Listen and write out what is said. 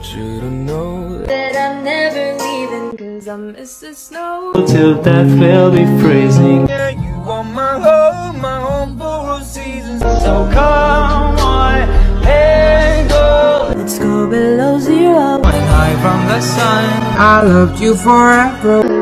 you to know that I'm never leaving, cause I miss the snow. Till death will be freezing. Yeah, you are my home for all seasons. So come on, hey go. Let's go below zero, Flying high from the sun. I loved you forever.